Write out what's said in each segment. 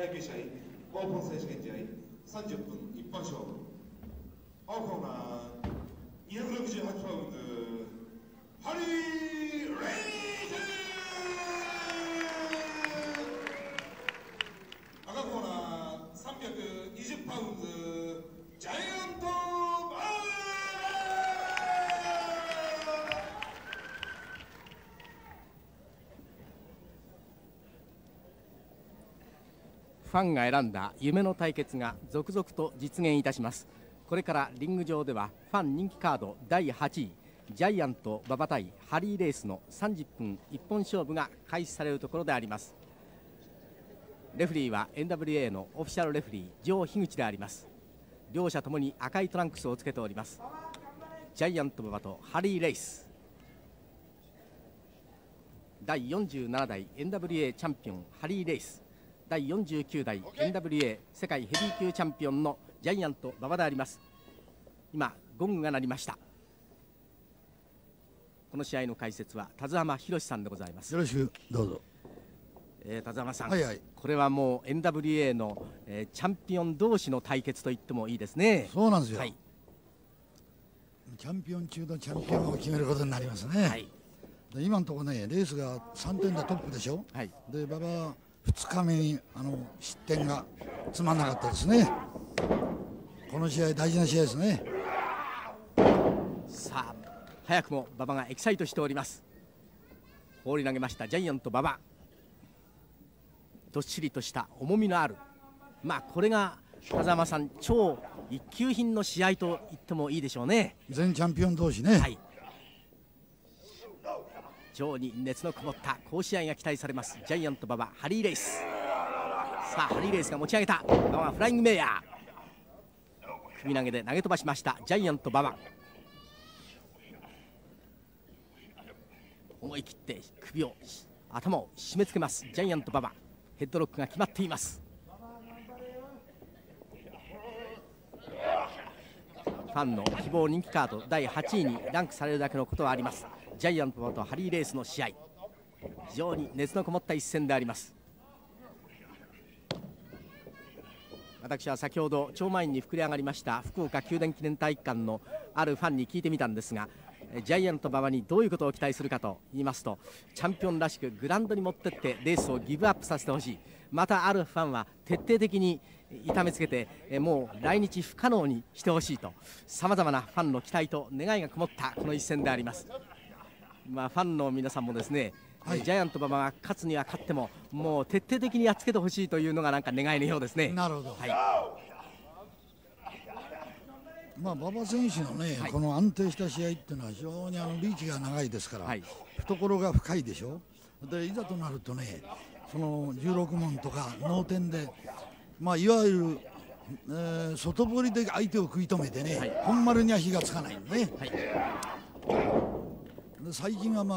階級試合オープン選手権試合30分一本勝負。青コーナー268パウンドハリー・レイズ。赤コーナー320パウンドジャイアント・バー。 ファンが選んだ夢の対決が続々と実現いたします。これからリング上ではファン人気カード第8位ジャイアント馬場対ハリーレースの30分一本勝負が開始されるところであります。レフリーは NWA のオフィシャルレフリージョー樋口であります。両者ともに赤いトランクスをつけております。ジャイアント馬場とハリーレース、第47代 NWA チャンピオンハリーレース、第49代 NWA 世界ヘビー級チャンピオンのジャイアント馬場であります。今ゴングが鳴りました。この試合の解説は田沢博さんでございます。 よろしくどうぞ。 田沢さん、 はいはい、 これはもう NWA の、チャンピオン同士の対決と言ってもいいですね。 そうなんですよ、 はい、 チャンピオン中のチャンピオンを決めることになりますね。はい、で今のところねレースが3点でトップでしょ。はい、で馬場は2日目に失点がつまんなかったですね。この試合大事な試合ですね。 さあ早くも馬場がエキサイトしております。放り投げましたジャイアント馬場、どっしりとした重みのある、これが風間さん超一級品の試合と言ってもいいでしょうね。 全チャンピオン同士ね。はい、 上に熱のこもった好試合が期待されますジャイアント馬場ハリーレース。さあハリーレースが持ち上げた馬場フライングメイヤー、首投げで投げ飛ばしましたジャイアント馬場。思い切って頭を締め付けますジャイアント馬場。ヘッドロックが決まっています。ファンの希望人気カード第8位にランクされるだけのことはあります。ジャイアント馬場とハリーレースの試合、非常に熱のこもった一戦であります。私は先ほど超満員に膨れ上がりました福岡宮殿記念体育館のあるファンに聞いてみたんですが、ジャイアント馬場にどういうことを期待するかと言いますと、チャンピオンらしくグラウンドに持ってってレースをギブアップさせてほしい、またあるファンは徹底的に痛めつけてもう来日不可能にしてほしいと、さまざまなファンの期待と願いがこもったこの一戦であります。ファンの皆さんもですね、はい、ジャイアント馬場が勝つには勝ってももう徹底的にやっつけてほしいというのがなんか願いのようですね。 なるほど、はい、馬場選手のね、はい、この安定した試合っていうのは非常にリーチが長いですから、はい、懐が深いでしょ。でいざとなるとね、その16問とか脳天で、いわゆる、外堀で相手を食い止めてね、はい、本丸には火がつかないのね。はい、で最近は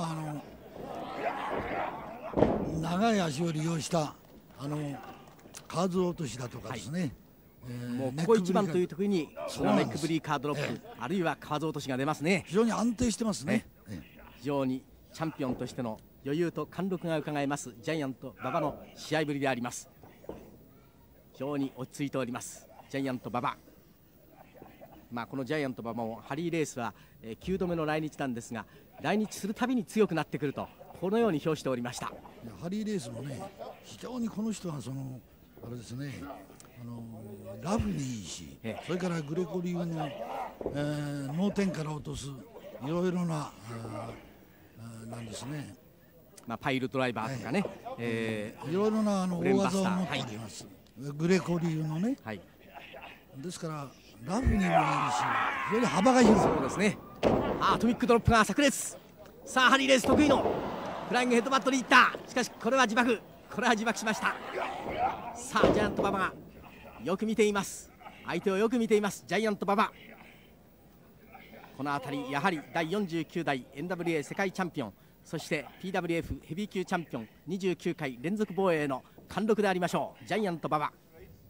長い足を利用したカーズ落としだとかですね、 もうここ一番という時にそのネックブリーカードロップ、あるいはカーズ落としが出ますね。 非常に安定してますね。 非常にチャンピオンとしての余裕と貫禄が伺えますジャイアント馬場の試合ぶりであります。非常に落ち着いておりますジャイアント馬場。このジャイアント馬場もハリーレースは9度目の来日なんですが、来日するたびに強くなってくるとこのように評しておりました。 ハリーレースもね、非常にこの人はあれですね、ラフにいいし、それからグレコ流の、脳天から落とすいろいろななんですね、 パイルドライバーとかね、 いろいろな大技を持っております、はい、グレコ流のね、はい、ですからラフにもいいし非常に幅が広い。 そうですね。アトミックドロップが炸裂。さあハリーレース得意のフライングヘッドバットにいった。しかしこれは自爆しました。さあジャイアント馬場がよく見ています。相手をよく見ていますジャイアント馬場。この辺りやはり第49代 NWA 世界チャンピオン、そして PWF ヘビー級チャンピオン29回連続防衛の貫禄でありましょうジャイアント馬場。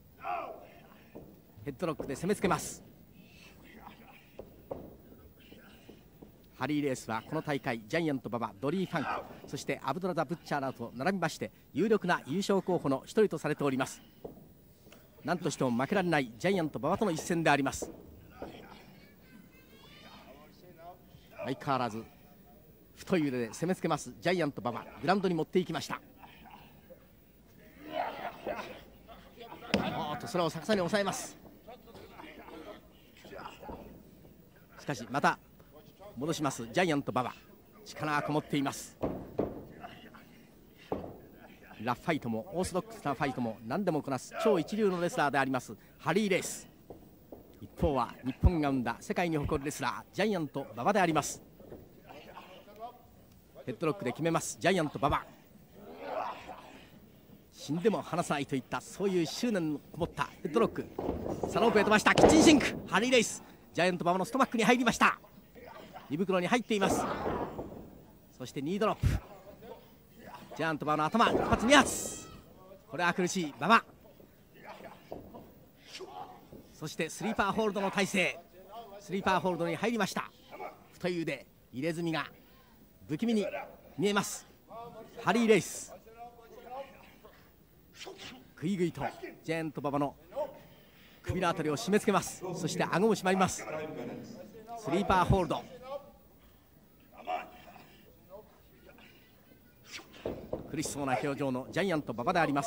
ヘッドロックで攻めつけます。ハリーレースはこの大会ジャイアント馬場、ドリー・ファンク、そしてアブドラザ・ブッチャーなどと並びまして有力な優勝候補の一人とされております。 何としても負けられないジャイアント馬場との一戦であります。相変わらず太い腕で攻めつけますジャイアント馬場。グラウンドに持っていきました。おっとそれを逆さに抑えます。しかしまた戻しますジャイアント馬場。力がこもっています。ラフファイトもオーソドックスなファイトも何でもこなす超一流のレスラーでありますハリー・レイス。一方は日本が生んだ世界に誇るレスラージャイアント馬場であります。ヘッドロックで決めますジャイアント馬場。死んでも離さないといったそういう執念のこもったヘッドロック。サロープへ飛ばしたキッチンシンク。ハリー・レイスジャイアント馬場のストマックに入りました。胃袋に入っています。そしてニードロップ。ジャイアント馬場の頭1発2発。これは苦しい馬場。そしてスリーパーホールドの体勢。スリーパーホールドに入りました。太い腕入れ墨が不気味に見えますハリー・レイス。ぐいぐいとジャイアント馬場の首のあたりを締め付けます。そして顎も締まります。スリーパーホールド。苦しそうな表情のジャイアント馬場であります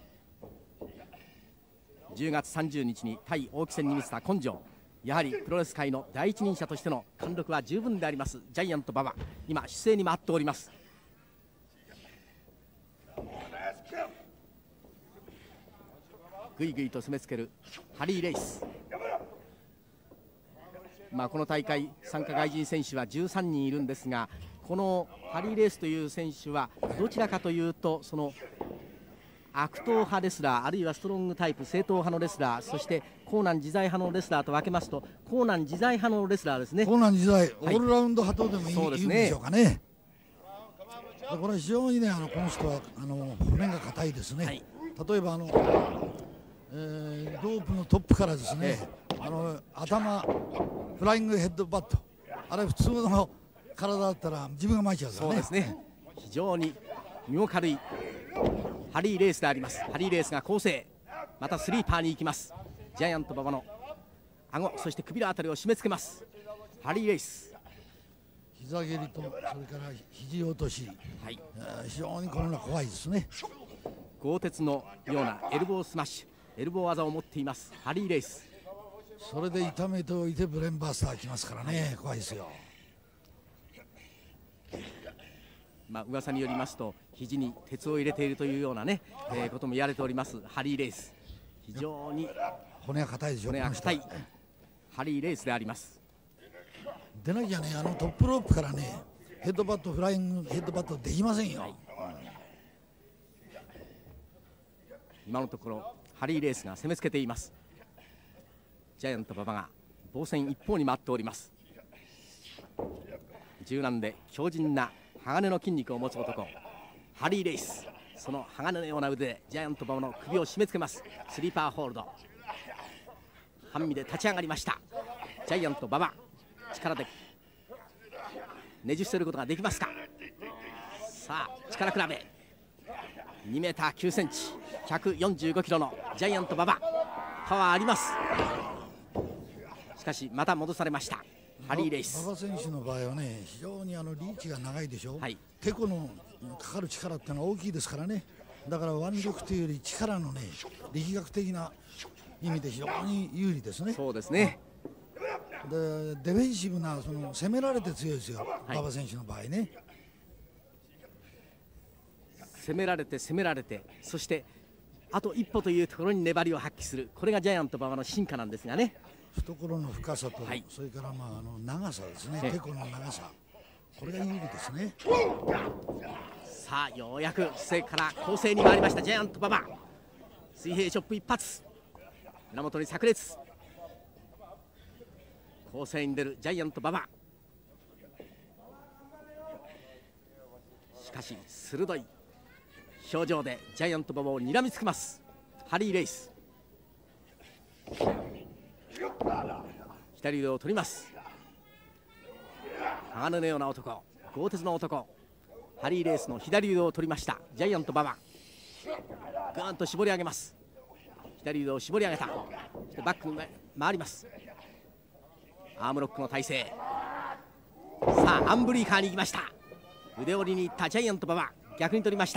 。10月30日に対王毅戦に見せた根性、やはりプロレス界の第一人者としての貫禄は十分でありますジャイアント馬場。今姿勢に回っております。ぐいぐいと攻めつけるハリー・レイス。この大会参加外人選手は13人いるんですが、このハリー・レイスという選手はどちらかというとその悪党派レスラー、あるいはストロングタイプ正統派のレスラー、そしてコーナン自在派のレスラーと分けますとコーナン自在派のレスラーですね。 コーナン自在、 はい、 オールラウンド派とでもいいんでしょうかね。これは非常にねこの人は骨が硬いですね。はい、例えばロープのトップからですね、頭フライングヘッドバット、あれ普通の体だったら自分が巻いちゃうからね。 そうですね、非常に身も軽いハリー・レイスであります。ハリー・レイスが構成、またスリーパーに行きます。ジャイアント馬場の顎、そして首のあたりを締め付けますハリー・レイス。 膝蹴りとそれから肘落とし、はい、非常にこの怖いですね。 鋼鉄のようなエルボースマッシュ、エルボー技を持っていますハリー・レイス。 それで痛めておいてブレーンバスターきますからね、怖いですよ。 噂によりますと肘に鉄を入れているというようなね、ことも言われておりますハリー・レイス。非常に骨が硬いでしょ。 骨が硬いハリー・レイスであります。 でなきゃねトップロープからねヘッドバット、フライングヘッドバットできませんよ。はい、 今のところハリー・レイスが攻めつけています。ジャイアント馬場が防戦一方に回っております。柔軟で強靭な鋼の筋肉を持つ男ハリー・レイス。その鋼のような腕でジャイアント馬場の首を締め付けます。スリーパーホールド、半身で立ち上がりましたジャイアント馬場。力でねじ伏せることができますか。さあ力比べ、2メーター9センチ145キロのジャイアント馬場、パワーあります。しかしまた戻されましたハリー・レイス。 馬場選手の場合はね非常にリーチが長いでしょ。はい、てこのかかる力ってのは大きいですからね。だから腕力というより力のね力学的な意味で非常に有利ですね。 そうですね。 でディフェンシブな攻められて強いですよ、はい、馬場選手の場合ね。 攻められて攻められて、そしてあと一歩というところに粘りを発揮する、これがジャイアント馬場の進化なんですがね。 懐の深さと、はい、それから長さですね、てこの長さ、これが有利ですね。 さあようやく姿勢から攻勢に回りましたジャイアント馬場。水平チョップ一発、胸元に炸裂、攻勢に出るジャイアント馬場。しかし鋭い表情でジャイアント馬場を睨みつけますハリー・レイス。左腕を取ります。鋼のような男、鋼鉄の男ハリー・レイスの左腕を取りましたジャイアント馬場。ぐーんと絞り上げます。 左腕を絞り上げた。そしてバックに回ります。アームロックの体勢。さあアンブリーカーに行きました。腕折りに行ったジャイアント馬場、逆に取りました。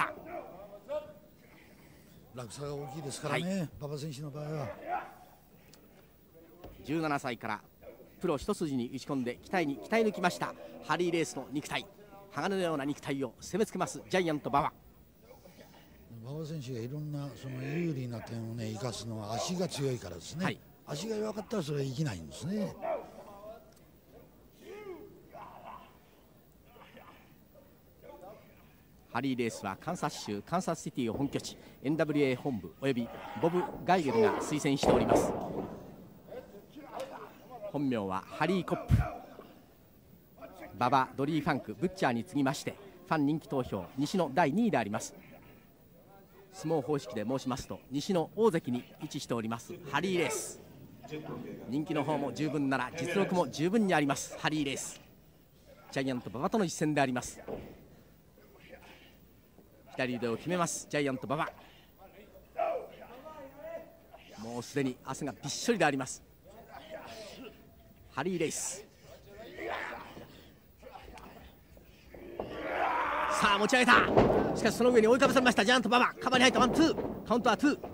落差が大きいですからね、馬場選手の場合は。 17歳からプロ一筋に打ち込んで鍛え抜きましたハリーレースの肉体、鋼のような肉体を攻めつけますジャイアント馬場。 馬場選手がいろんなその有利な点をね生かすのは足が強いからですね、はい、足が弱かったらそれは生きないんですね。 ハリーレースはカンサス州カンサスシティを本拠地 NWA 本部およびボブ・ガイゲルが推薦しております。本名はハリー・コップ。馬場、ドリー・ファンク、ブッチャーに次ぎましてファン人気投票西の第2位であります。相撲方式で申しますと西の大関に位置しておりますハリーレース。人気の方も十分なら実力も十分にありますハリーレース。ジャイアント馬場との一戦であります。左腕を決めますジャイアント馬場。もうすでに汗がびっしょりでありますハリーレース。さあ持ち上げた。しかしその上に追いかぶされましたジャイアント馬場。カバーに入ったワンツー、カウントは2。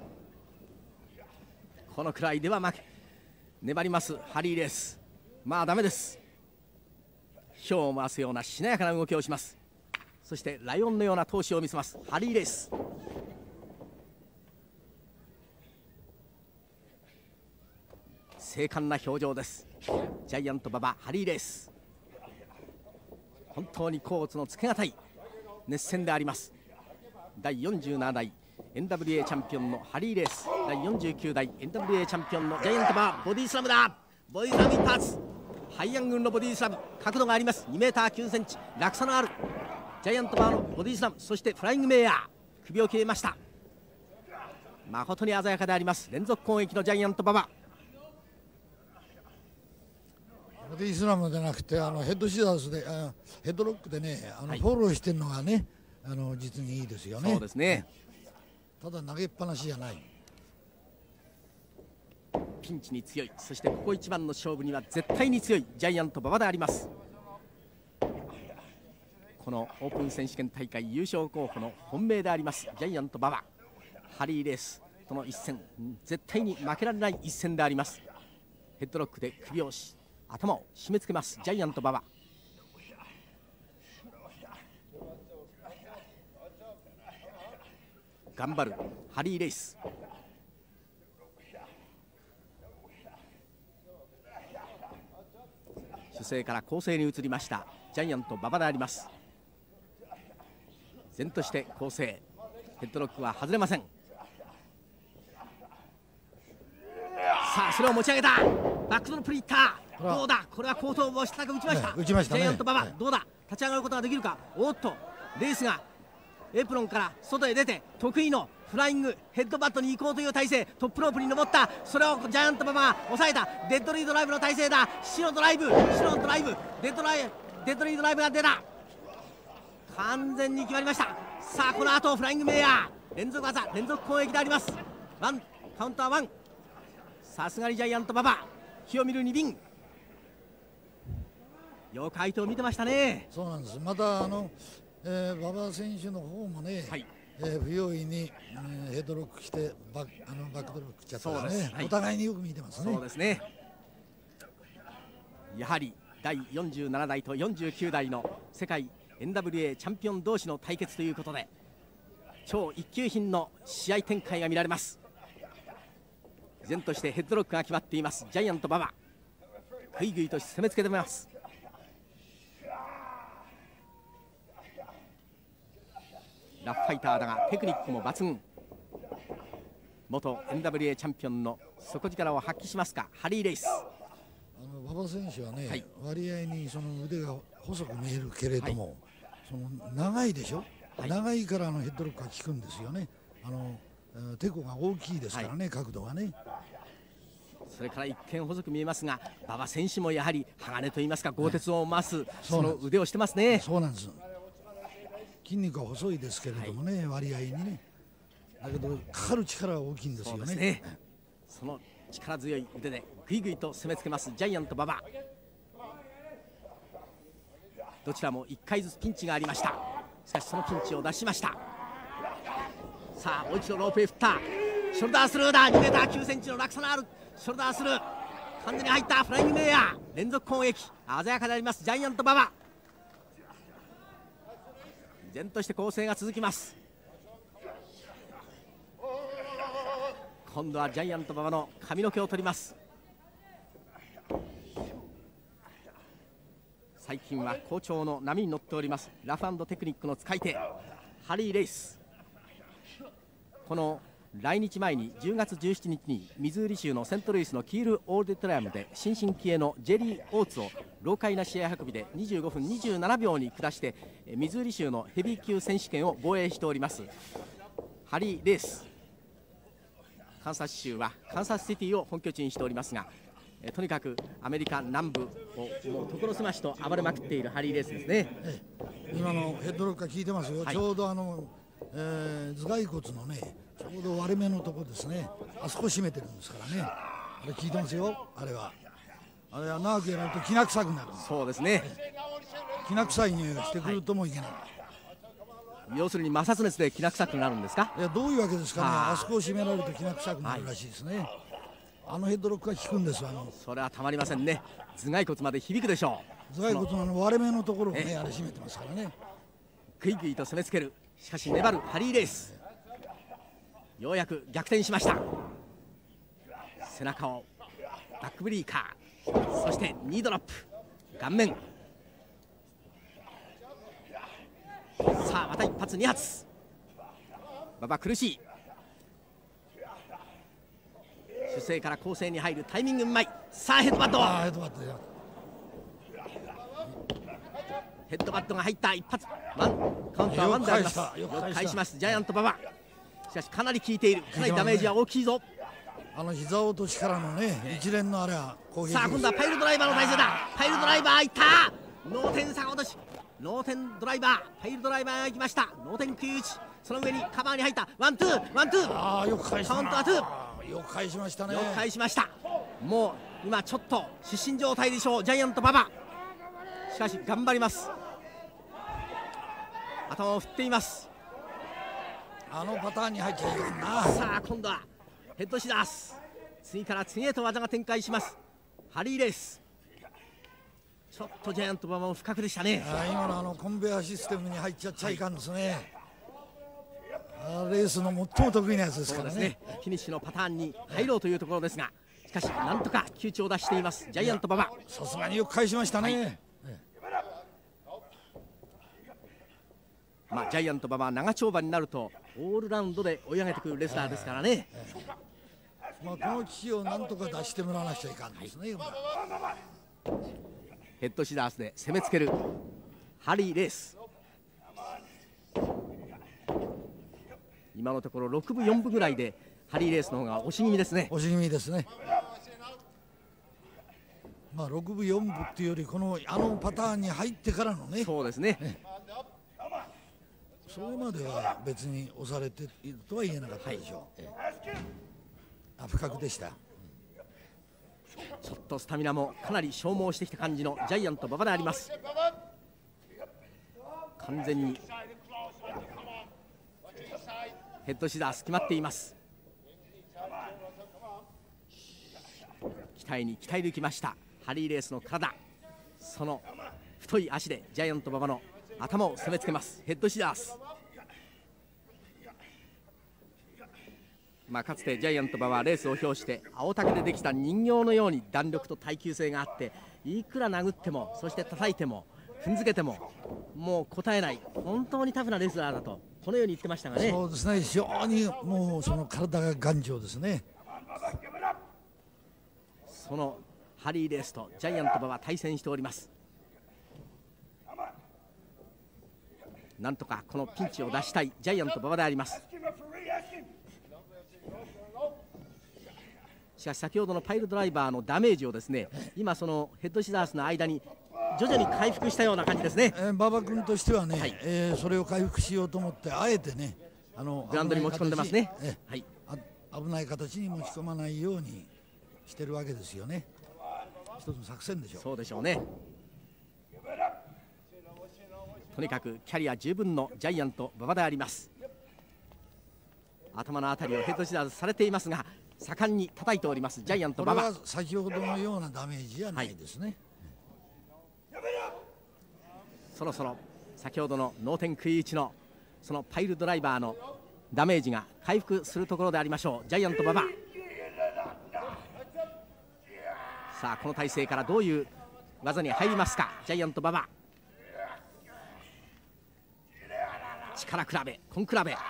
このくらいでは負け、粘りますハリーレース。まあダメです。火を回すようなしなやかな動きをします。そしてライオンのような闘志を見せますハリーレース。精悍な表情です。ジャイアント馬場ハリーレース。本当に甲乙のつけがたい熱戦であります。第47代 NWA チャンピオンのハリーレース、第49代 NWA チャンピオンのジャイアント馬場。ボディスラムだ。ボディスラム一発。ハイアングルのボディスラム、角度があります。2 m 9 センチ、落差のあるジャイアント馬場のボディスラム。そしてフライングメイヤー、首を切れました。誠に鮮やかであります。連続攻撃のジャイアント馬場。 ボディスラムじゃなくてヘッドシザーズでヘッドロックでねフォローしてるのがね実にいいですよね。 そうですね。 ただ投げっぱなしじゃない。 ピンチに強い、そしてここ一番の勝負には絶対に強いジャイアント馬場であります。このオープン選手権大会優勝候補の本命でありますジャイアント馬場。ハリーレースとの一戦、絶対に負けられない一戦であります。ヘッドロックで首を頭を締め付けますジャイアント馬場。頑張るハリーレース。主勢から攻勢に移りましたジャイアント馬場であります。前として攻勢、ヘッドロックは外れません。さあそれを持ち上げた。バックドのプリッター、どうだ。これは後頭部を下から打ちました、 打ちましたね。 ジャイアント馬場、 はい、 どうだ。立ち上がることができるか。おっとレースがエプロンから外へ出て得意のフライングヘッドバットに行こうという体勢。トップロープに登った。それをジャイアント馬場が抑えた。デッドリードライブの体勢だ。白のドライブ、白のドライブ、デッドリードライブが出た。完全に決まりました。さあこの後フライングメイヤー、連続技連続攻撃であります。ワンカウンターワン。さすがにジャイアント馬場、火を見る二輪。よく相手を見てましたね。 そうなんです。また馬場選手の方もね、はい、不用意に、ヘッドロックしてバックドロックしちゃったですね。はい、お互いによく見てますね。 そうですね。やはり第47代と49代の世界 NWA チャンピオン同士の対決ということで超一級品の試合展開が見られます。依然としてヘッドロックが決まっていますジャイアント馬場。ぐいぐいと攻めつけてます。ラフファイターだがテクニックも抜群。元 NWA チャンピオンの底力を発揮しますかハリーレース。 馬場選手はね、はい、割合にその腕が細く見えるけれども、はい、その長いでしょ、はい、長いからヘッドロックが効くんですよね。テコが大きいですからね、はい、角度がね。 それから一見細く見えますが馬場選手もやはり鋼といいますか鋼鉄を増す、その腕をしてますね。 そうなんです。筋肉は細いですけれどもね、はい、割合にね。 だけどかかる力は大きいんですよね。 そうですね。その力強い腕でぐいぐいと攻めつけますジャイアント馬場。どちらも1回ずつピンチがありました。しかしそのピンチを出しました。さあもう一度ロープへ振った。ショルダースルーだ。2メーター9センチの落差のあるショルダースルー、完全に入ったフライングメイヤー。連続攻撃鮮やかでありますジャイアント馬場。依然として攻勢が続きます。今度はジャイアント馬場の髪の毛を取ります。最近は好調の波に乗っておりますラフ&テクニックの使い手ハリー・レイス。この来日前に10月17日にミズーリ州のセントルイスのキールオーディトリアムで新進気鋭のジェリー・オーツを老快な試合運びで25分27秒に下してミズーリ州のヘビー級選手権を防衛しておりますハリー・レイス。カンサス州はカンサスシティを本拠地にしておりますが、とにかくアメリカ南部をもう所狭しと暴れまくっているハリー・レイスですね。 今のヘッドロッカー効いてますよ、はい、ちょうど頭蓋骨のねちょうど割れ目のところですね。あそこ締めてるんですからね。あれ効いてますよ。あれは長くやるときな臭くなる。 そうですね。 きな臭い匂いがしてくるともいけない、 要するに摩擦熱できな臭くなるんですか。 いやどういうわけですかね。あそこを締められるときな臭くなるらしいですね、あのヘッドロックが効くんです。 それはたまりませんね。頭蓋骨まで響くでしょう。 頭蓋骨の割れ目のところをねあれ締めてますからね。 ぐいぐいと攻めつける。しかし粘るハリー・レイス。ようやく逆転しました。背中をバックブリーカー、そしてニードロップ顔面。さあまた一発2発。馬場苦しい。守勢から攻勢に入るタイミングうまい。さあヘッドバット。ヘッドバットが入った一発。ワンカウントはワンであります。よく返しますジャイアント馬場。しかしかなり効いている。かなりダメージは大きいぞ。 膝落としからのね一連のあれは攻撃。 さあ今度はパイルドライバーの体勢だ。パイルドライバーいった。脳天逆落とし。脳天ドライバー、パイルドライバーが行きました。脳天9-1。その上にカバーに入ったワンツーワンツー。 よく返した。 カウントはツー。 よく返しましたね。 よく返しました。もう今ちょっと失神状態でしょうジャイアント馬場。しかし頑張ります。頭を振っています。 あのパターンに入っちゃいかんな。 さあ今度はヘッドシダース。次から次へと技が展開しますハリー・レイス。ちょっとジャイアント馬場も不覚でしたね。 今のコンベアシステムに入っちゃいかんですね、レースの最も得意なやつですからね。 フィニッシュのパターンに入ろうというところですが、しかしなんとか窮地を出していますジャイアント馬場。 さすがによく返しましたね、 ジャイアント馬場は長丁場になるとオールラウンドで追い上げてくるレスラーですからね、 この危機をなんとか出してもらわなくちゃいかんですね、 ヘッドシダースで攻めつけるハリー・レイス。今のところ6分4分ぐらいでハリー・レイスの方が押し気味ですね。 押し気味ですね。6分4分っていうよりあのパターンに入ってからのね。 そうですね。 それまでは別に押されているとは言えなかったでしょう、不覚でした。 ちょっとスタミナもかなり消耗してきた感じのジャイアント馬場であります。完全にヘッドシダース決まっています。鍛えに鍛え抜きましたハリー・レイスの体。その太い足でジャイアント馬場の頭を攻めつけますヘッドシダース。かつてジャイアント馬はレースを表して青竹でできた人形のように弾力と耐久性があって、いくら殴ってもそして叩いても踏んづけてももう答えない、本当にタフなレスラーだとこのように言ってましたがね。 そうですね、非常にもうその体が頑丈ですね。 そのハリー・レイスとジャイアント馬は対戦しております。なんとかこのピンチを出したいジャイアント馬場であります。しかし先ほどのパイルドライバーのダメージをですね、今そのヘッドシダースの間に徐々に回復したような感じですね。 馬場君としてはね、それを回復しようと思ってあえてねグラウンドに持ち込んでますね。はい、 危ない形に持ち込まないようにしてるわけですよね。一つの作戦でしょう。 そうでしょうね。とにかくキャリア十分のジャイアント馬場であります。頭のあたりをヘッドシザーズされていますが、盛んに叩いておりますジャイアント馬場。 これは先ほどのようなダメージじゃないですね。 そろそろ先ほどの脳天食い打ちのそのパイルドライバーのダメージが回復するところでありましょうジャイアント馬場。さあこの体勢からどういう技に入りますかジャイアント馬場。力比べ根比べ。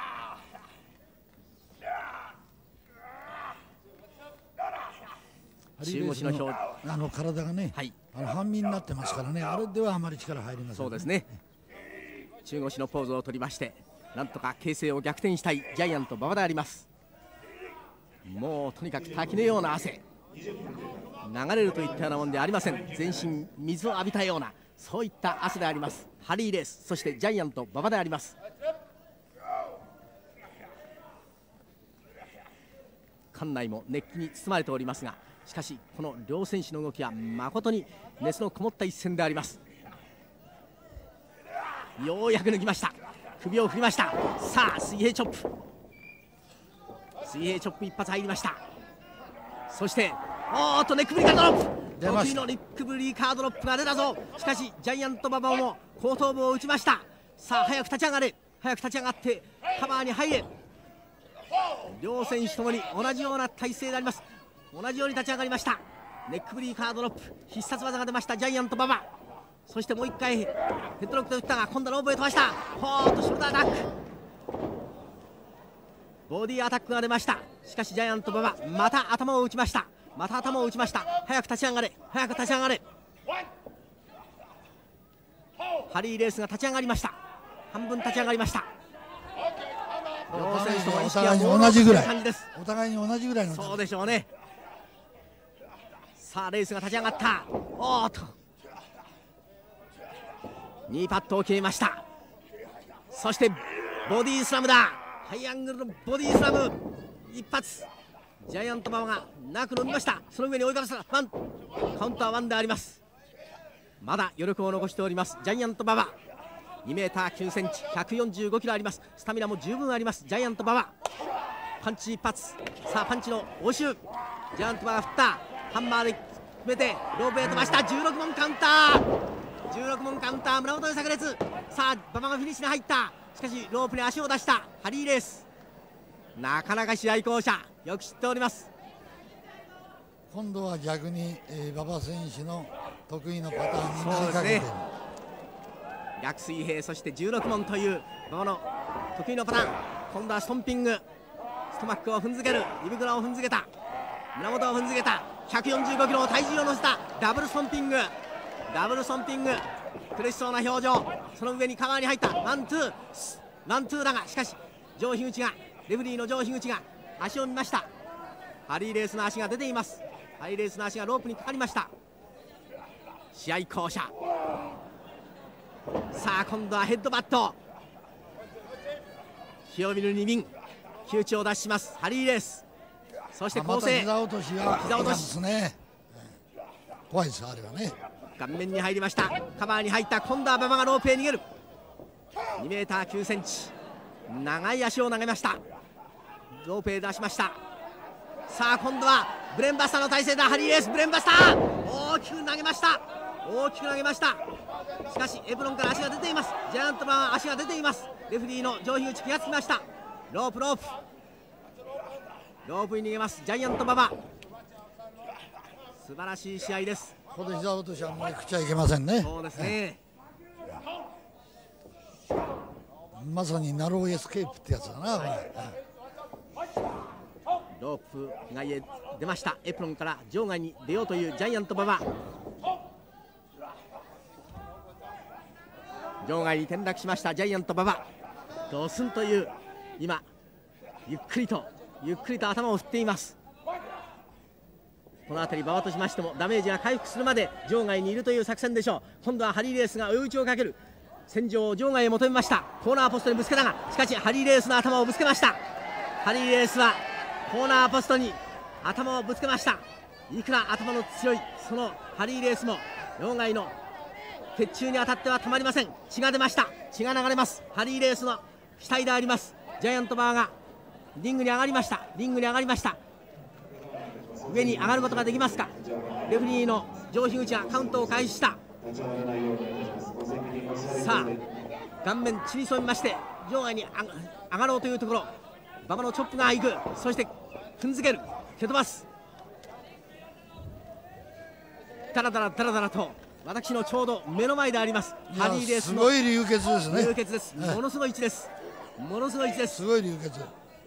中腰の表体がね、はい、半身になってますからね、あれではあまり力入りませんね。 そうですね。中腰のポーズを取りまして、なんとか形勢を逆転したいジャイアント馬場であります。もうとにかく滝のような汗、流れるといったようなもんではありません。全身水を浴びたようなそういった汗であります。ハリー・レース、そしてジャイアント馬場であります。館内も熱気に包まれておりますが、しかしこの両選手の動きは誠に熱のこもった一戦であります。ようやく抜きました。首を振りました。さあ水平チョップ、水平チョップ一発入りました。そしておーっとネックブリカードロップ、得意のネックブリカードロップが出たぞ。しかしジャイアント馬場も後頭部を打ちました。さあ早く立ち上がれ、早く立ち上がってカバーに入れ。両選手ともに同じような体勢であります。同じように立ち上がりました。ネックブリーカードロップ、必殺技が出ましたジャイアント馬場。そしてもう一回ヘッドロックで打ったが、今度はロープへ飛ばした。ほーっとショルダーアタック、ボディアタックが出ました。しかしジャイアント馬場また頭を打ちました。また頭を打ちました。早く立ち上がれ、早く立ち上がれ。ハリー・レースが立ち上がりました。半分立ち上がりました。両選手とも意識はもう同じぐらい感じです。 お互いに同じぐらいの。 そうでしょうね。さあレースが立ち上がった。おーっと2パットを決めました。そしてボディスラムだ。ハイアングルのボディスラム一発。ジャイアント馬場がなく伸びました。その上に追いかけたワンカウンターワンであります。まだ余力を残しておりますジャイアント馬場。2メーター9センチ、145キロあります。スタミナも十分ありますジャイアント馬場。パンチ一発。さあパンチの応酬。ジャイアント馬場が振ったハンマーで決めてロープへ飛ばした。16問カウンター、16問カウンター、胸元で炸裂。さあ馬場がフィニッシュに入った。しかしロープに足を出したハリー・レース。なかなか試合巧者、よく知っております。 今度は逆に馬場選手の得意のパターンになりかけてる。 逆水平、そして16問という馬場の得意のパターン。今度はストンピング、ストマックを踏んづける、指蔵を踏んづけた、胸元を踏んづけた、145キロを体重を乗せたダブルストンピング、ダブルストンピング、苦しそうな表情。その上にカバーに入ったワンツー、ワンツーだが、しかし上樋口が、レフリーの上樋口が足を見ました。ハリー・レースの足が出ています。ハリー・レースの足がロープにかかりました。試合巧者。さあ今度はヘッドバット、火を見る2輪、窮地を脱しますハリー・レース。そして構成、 膝落としは膝落としですね。怖いですあれはね。 顔面に入りました。カバーに入った。今度は馬場がロープへ逃げる。2メーター9センチ、長い足を投げました。ロープへ出しました。さあ今度はブレーンバスターの体勢だ。ハリー・レースブレーンバスター、大きく投げました。大きく投げました。しかしエプロンから足が出ています。ジャイアント馬場は足が出ています。レフリーの上樋口気がつきました。ロープロープロープに逃げますジャイアント馬場。素晴らしい試合です。 ここで膝落としはもう食っちゃいけませんね。 そうですね、 まさにナローエスケープってやつだな、 ロープ外へ出ました。エプロンから場外に出ようというジャイアント馬場。場外に転落しましたジャイアント馬場。ドスンという今ゆっくりと頭を振っています。この辺り馬場としましてもダメージが回復するまで場外にいるという作戦でしょう。今度はハリー・レースが追い打ちをかける。 戦場を場外へ求めました。コーナーポストにぶつけたが、しかしハリーレースの頭をぶつけました。ハリーレースはコーナーポストに頭をぶつけました。いくら頭の強いそのハリーレースも場外の鉄柱に当たってはたまりません。血が出ました。血が流れます。ハリーレースの死体でありますジャイアントバーがリングに上がりました。リングに上がりました。上に上がることができますか。レフェリーの上樋口がカウントを開始した。さあ顔面血に染みまして場外に上がろうというところ、馬場のチョップが行く。そして踏んづける、蹴飛ばす。ダラダラダラダラと私のちょうど目の前でありますハリーレースのすごい流血ですね。 流血です。ものすごい位置です。ものすごい位置です。 すごい流血。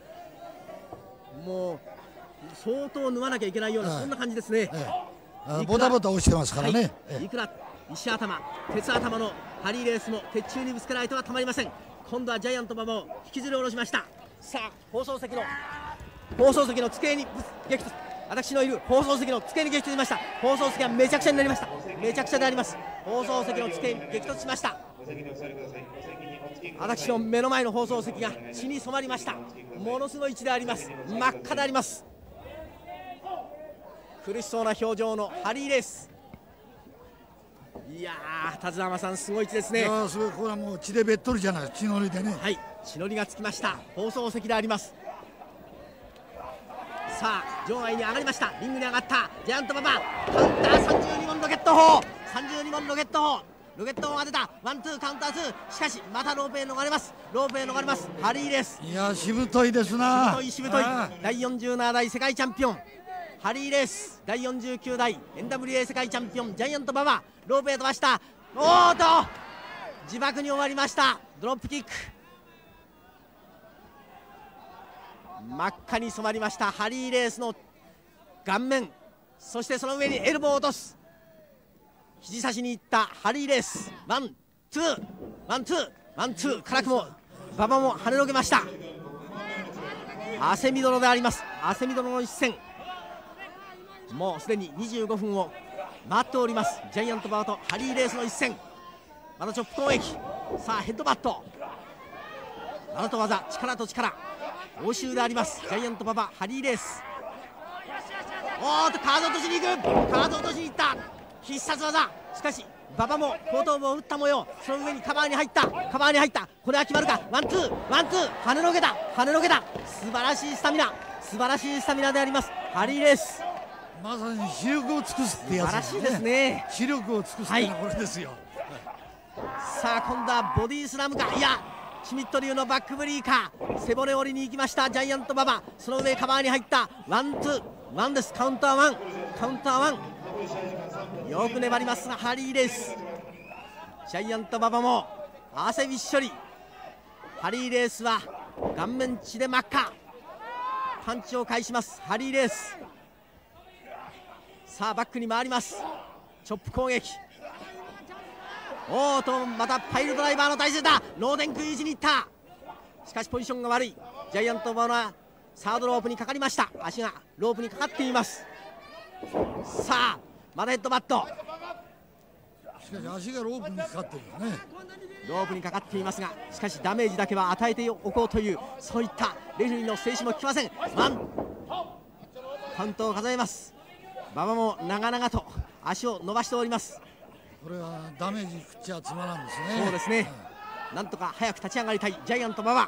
もう相当縫わなきゃいけないような、そんな感じですね。 ボタボタ落ちてますからね。 いくら石頭、鉄頭のハリーレースも鉄柱にぶつけられてはたまりません。今度はジャイアント馬場を引きずり下ろしました。さあ放送席の机に激突、私のいる放送席の机に激突しました。放送席がめちゃくちゃになりました。めちゃくちゃであります。放送席の机に激突しました。私の目の前の放送席が血に染まりました。ものすごい位置であります。真っ赤であります。苦しそうな表情のハリーレース。いやー田津浜さん、すごい位置ですね。いやすごい。これはもう血でべっとりじゃない、血のりでね。 はい、血のりがつきました。放送席であります。さあ場外に上がりました。リングに上がったジャイアント馬場、カウンター32本ロケット砲、32本ロケット砲、ロケット砲が出た。ワンツーカウンター2。しかしまたロープへ逃れます。ロープへ逃れますハリーレース。 いやしぶといですな。 しぶといしぶとい。第47代世界チャンピオンハリーレース、第49代 NWA 世界チャンピオンジャイアント馬場、ロープへ飛ばした。おーと自爆に終わりました。ドロップキック。真っ赤に染まりましたハリーレースの顔面、そしてその上にエルボーを落とす。肘差しにいったハリーレース。ワンツーワンツーワンツー。辛くも馬場も跳ねのけました。汗みどろであります。汗みどろの一戦、もうすでに25分を待っております。ジャイアント馬場とハリーレースの一戦。またチョップ攻撃。さあヘッドバット、技と技、力と力、応酬でありますジャイアント馬場ハリーレース。おーっとカード落としに行く。カード落としに行った必殺技。しかし馬場も後頭部を打った模様。その上にカバーに入った。カバーに入った。これは決まるか。ワンツーワンツー。跳ねのけた跳ねのけた。素晴らしいスタミナ、素晴らしいスタミナでありますハリーレース。 まさに視力を尽くすってやつですね。 素晴らしいですね。 視力を尽くすってのはこれですよ。 さあ今度はボディスラムか。いやシュミット流のバックブリーカー、背骨折りに行きましたジャイアント馬場。その上カバーに入ったワンツーワンです。カウンターワン、カウンターワン。よく粘りますがハリーレース。ジャイアント馬場も汗びっしょり。ハリーレースは顔面血で真っ赤。パンチを返しますハリーレース。さあバックに回ります。チョップ攻撃。おーとまたパイルドライバーの体勢だ。ローデン食い打ちにいった。しかしポジションが悪い。ジャイアント馬場はサードロープにかかりました。足がロープにかかっています。さあまたヘッドバット。 しかし足がロープにかかってるよね。 ロープにかかっていますが、しかしダメージだけは与えておこうという、そういったレフェリーの静止も聞きません。ワンカウントを数えます。馬場も長々と足を伸ばしております。 これはダメージ食っちゃつまらんですね。 そうですね、なんとか早く立ち上がりたいジャイアント馬場。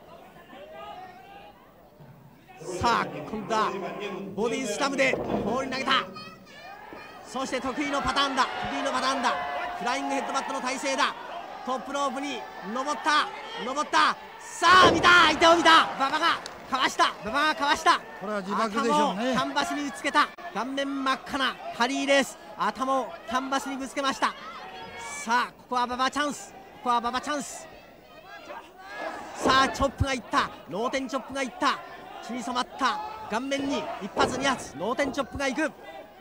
さあ今度はボディスタムで放り投げた。そして得意のパターンだ、得意のパターンだ。フライングヘッドバットの体勢だ。トップロープに登った登った。さあ見た、相手を見た。馬場がかわした、馬場がかわした。 これは自爆でしょうね。 頭をキャンバスにぶつけた。顔面真っ赤なハリーレース、頭をキャンバスにぶつけました。さあここは馬場チャンス、ここは馬場チャンス。さあチョップがいった、脳天チョップがいった。血に染まった顔面に一発二発脳天チョップがいく。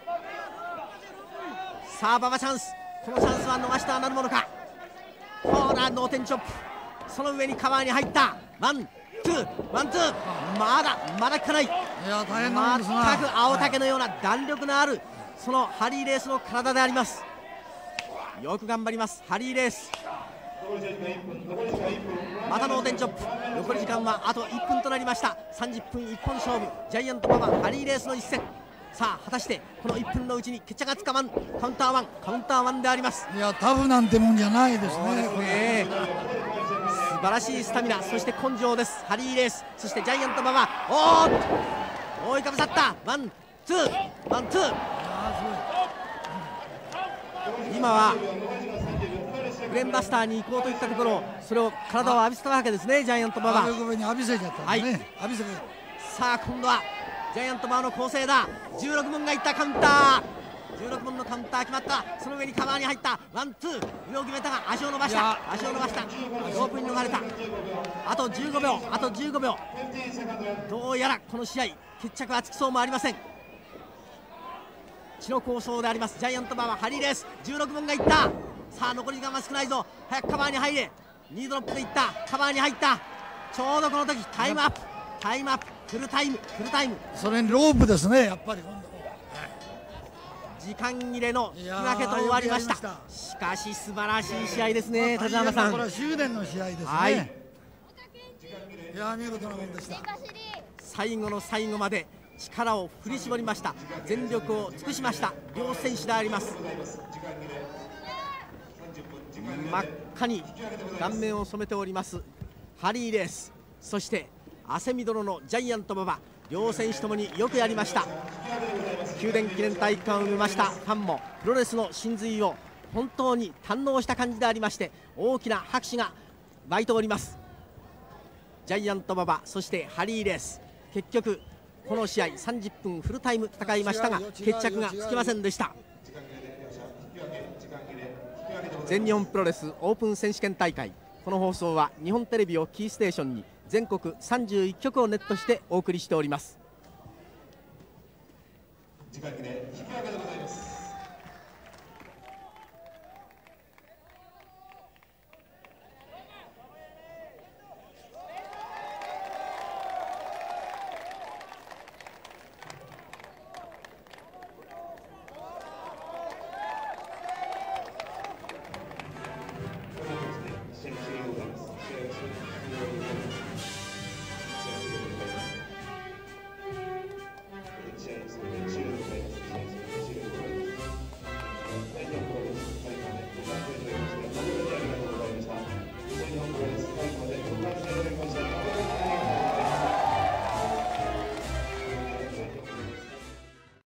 さあ馬場チャンス、このチャンスは逃してはなるものか。コーナー脳天チョップ、その上にカバーに入ったワンツーワンツー。まだ効かない。 いや大変なもんですな。 全く青竹のような弾力のあるそのハリーレースの体であります。よく頑張りますハリーレース。 また同点チョップ。残り時間はあと1分となりました。30分一本勝負、ジャイアント馬場ハリーレースの一戦。さあ果たしてこの1分のうちに決着がつかまん。カウンター1であります。 いやタフなんてもんじゃないですそうですね。 ね。素晴らしいスタミナ、そして根性です。ハリーレース、そしてジャイアント馬場。おーっと覆いかぶさった。ワンツー。今はブレンバスターに行こうといったところ、それを体を浴びせたわけですね、ジャイアント馬場。 上に浴びせちゃったんですね。浴びせさあ今度はジャイアント馬場の構成だ。16問がいったカウンター。16問のカウンター決まった。その上にカバーに入った。ワンツー。上を決めたが足を伸ばした。ロープに逃れた。あと15秒。どうやらこの試合決着はつきそうもありません。血の構想でありますジャイアント馬場ハリーレース。16問がいった。さあ残り時間は少ないぞ。早くカバーに入れ。2ドロップでいった。カバーに入った。ちょうどこの時タイムアップ。フルタイム。 それにロープですね、やっぱり今度。 時間切れの引き分けと終わりました。しかし素晴らしい試合ですね、立山さん。 これは終電の試合ですね。 はい、いや見事なもんでした。 最後の最後まで力を振り絞りました。全力を尽くしました両選手であります。真っ赤に顔面を染めておりますハリーレース、そして汗みどろのジャイアント馬場。両選手ともによくやりました。宮殿記念体育館を見ましたファンもプロレスの真髄を本当に堪能した感じでありまして、大きな拍手が湧いております。ジャイアント馬場、そしてハリーレース。結局この試合30分フルタイム戦いましたが決着がつきませんでした。全日本プロレスオープン選手権大会、この放送は日本テレビをキーステーションに全国31局をネットしてお送りしております。 時間切れ引き分けでございます。